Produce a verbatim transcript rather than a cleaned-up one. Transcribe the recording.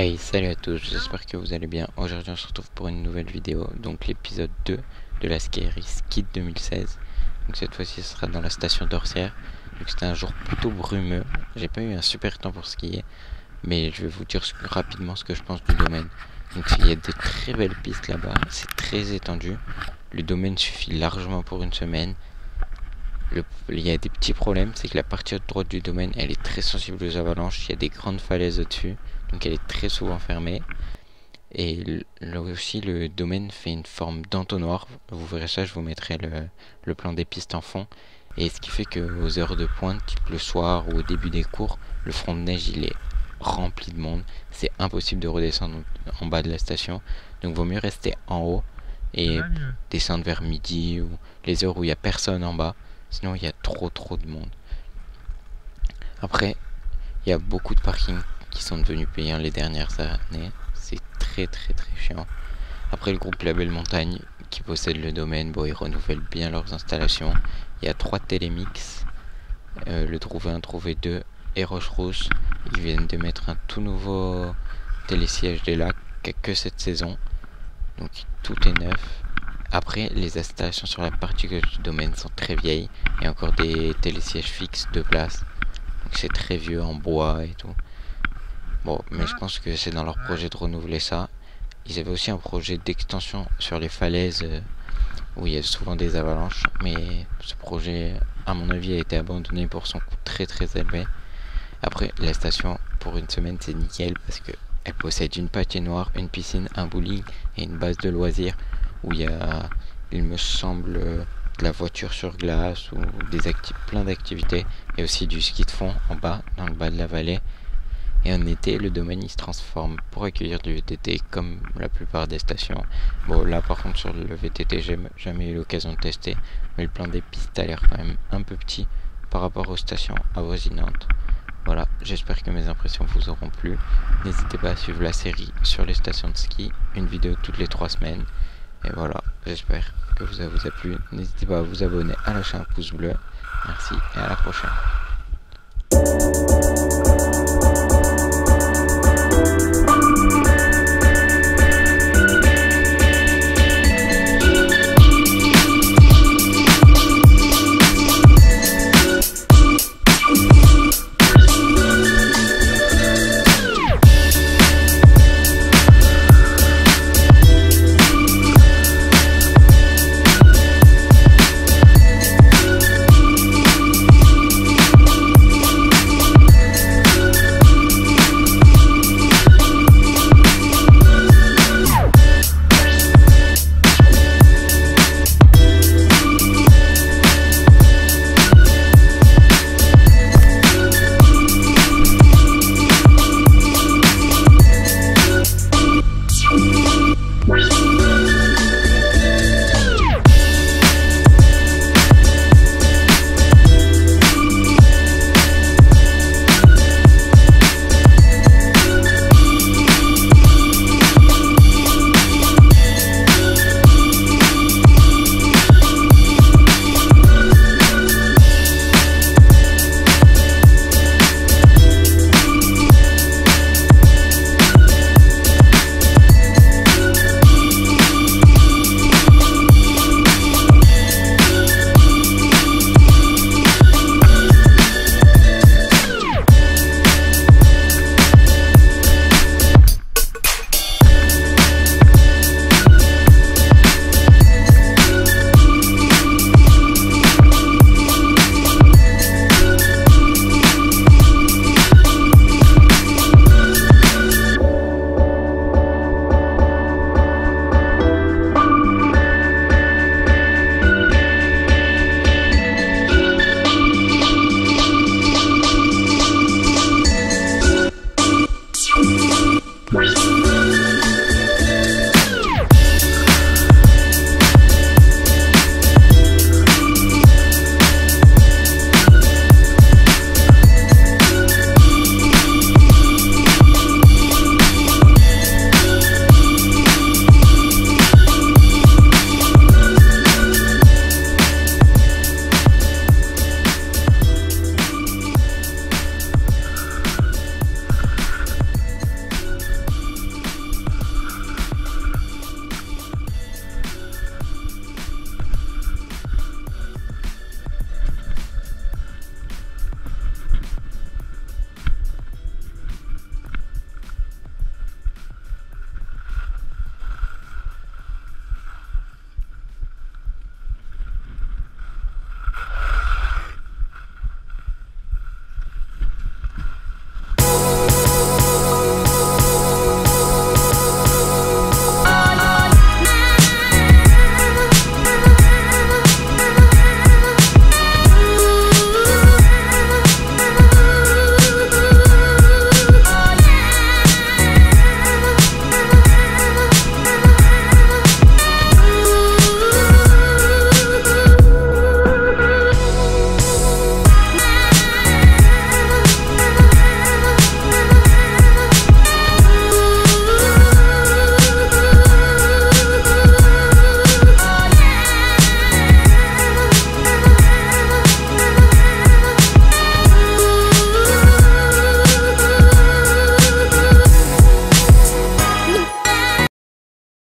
Hey, salut à tous, j'espère que vous allez bien. Aujourd'hui on se retrouve pour une nouvelle vidéo, donc l'épisode deux de la Scary Skid deux mille seize. Donc cette fois-ci ce sera dans la station d'Orsières. Donc c'était un jour plutôt brumeux, j'ai pas eu un super temps pour skier, mais je vais vous dire rapidement ce que je pense du domaine. Donc il y a des très belles pistes là-bas, c'est très étendu, le domaine suffit largement pour une semaine. Le, il y a des petits problèmes, c'est que la partie droite du domaine elle est très sensible aux avalanches, il y a des grandes falaises au-dessus, donc elle est très souvent fermée. Et là aussi le domaine fait une forme d'entonnoir, vous verrez ça, je vous mettrai le, le plan des pistes en fond. Et ce qui fait que aux heures de pointe, type le soir ou au début des cours, le front de neige il est rempli de monde, c'est impossible de redescendre en bas de la station, donc vaut mieux rester en haut et descendre vers midi ou les heures où il n'y a personne en bas. Sinon il y a trop trop de monde. Après, il y a beaucoup de parkings qui sont devenus payants les dernières années. C'est très très très chiant. Après, le groupe Label Montagne qui possède le domaine, bon, ils renouvellent bien leurs installations. Il y a trois télémix, euh, le Trouvé un, Trouvé deux et Roche-Rousse. Ils viennent de mettre un tout nouveau télésiège des lacs que cette saison. Donc tout est neuf. Après, les installations sur la partie gauche du domaine sont très vieilles. Il y a encore des télésièges fixes de place. Donc c'est très vieux en bois et tout. Bon, mais je pense que c'est dans leur projet de renouveler ça. Ils avaient aussi un projet d'extension sur les falaises euh, où il y a souvent des avalanches. Mais ce projet, à mon avis, a été abandonné pour son coût très très élevé. Après, la station, pour une semaine, c'est nickel parce que elle possède une patinoire, une piscine, un bowling et une base de loisirs où il y a, il me semble, de la voiture sur glace ou des acti- plein d'activités et aussi du ski de fond en bas, dans le bas de la vallée. Et en été, le domaine il se transforme pour accueillir du V T T comme la plupart des stations. Bon, là par contre sur le V T T, j'ai jamais eu l'occasion de tester, mais le plan des pistes a l'air quand même un peu petit par rapport aux stations avoisinantes. Voilà, j'espère que mes impressions vous auront plu. N'hésitez pas à suivre la série sur les stations de ski, une vidéo toutes les trois semaines. Et voilà, j'espère que ça vous a plu. N'hésitez pas à vous abonner, à lâcher un pouce bleu. Merci et à la prochaine.